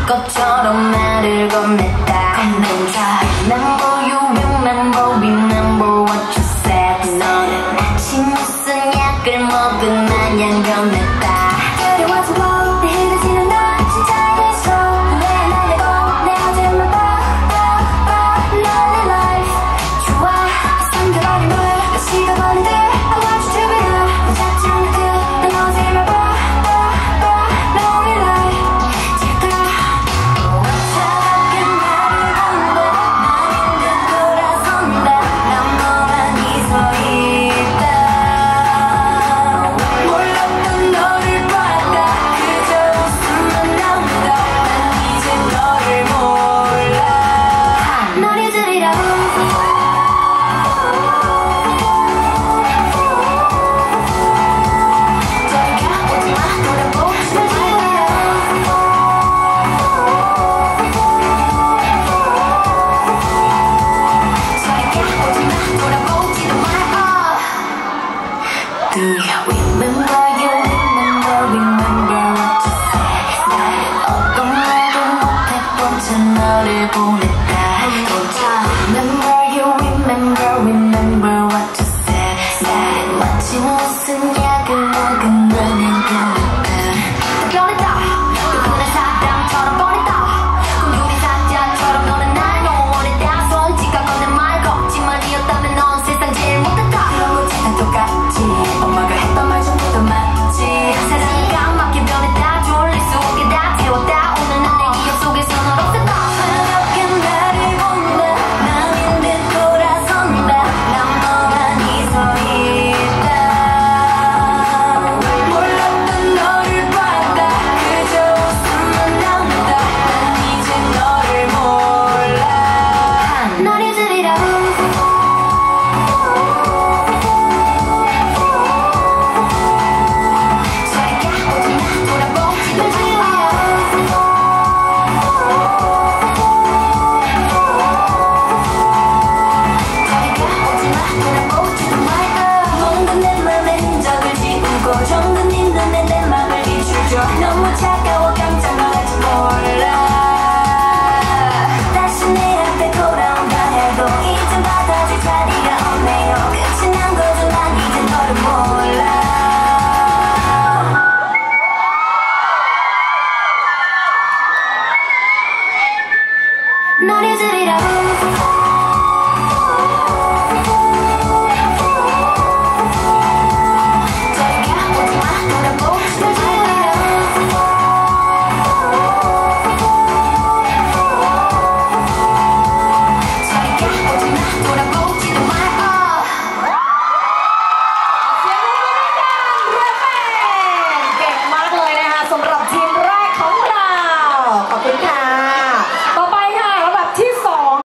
것처럼 나를 건넸다. Remember you, remember what you said. 너는 아침 무슨 약을 먹은 마냥 변했다. 그리워서 내 흐르지는 너 진짜 있어. 왜 날 내고 내 어제만 봐 lonely life. 좋아 삼켜버린 물 식어버린 듯 I want you to be there. 잡지 않는 듯 난 어제만 봐 lonely life. 제가 차갑게 나를 본다. 나는 듯 돌아선다. 난 너만이 서 있다. 몰랐던 너를 봤다. 그저 웃음만 나온다. 난 이제 너를 몰라. 널 잊으리라고. 저리 가 오지마 돌아보지 마. Do you remember you remember what you said. 나를 어떤 말도 못했던 채 너를 보냈다. Remember you remember what you said. 나를 마치 무슨 약을 먹은 마냥 변했다. 변했다. 누구나 사람처럼 뻔했다. 꿈꾸는 사자처럼 너는 날 너무 원했다. 솔직한 거짓말 거짓말이었다면 넌 세상 제일 못했다. 그런 거지 다 똑같지. 엄마가 했던 말 전부 다 맞지. 사랑이 까맣게 변했다. 졸릴 수 없게 다 태웠다. 오늘 난 내 기억 속에서 널 없앴다. 차갑게 나를 본다. 남인 듯 돌아선다. 난 너만이 서 있다. 몰랐던 너를 봤다. 그저 웃음만 나온다. 난 이제 너를 몰라. 널 잊으리라고. 정든 네 눈에 내 맘을 비추죠. 너무 차가워 깜짝 놀랄지 몰라. 다시 내 앞에 돌아온다 해도 이젠 받아줄 자리가 없네요. 끝이 난 거죠. 난 이제 너를 몰라. 널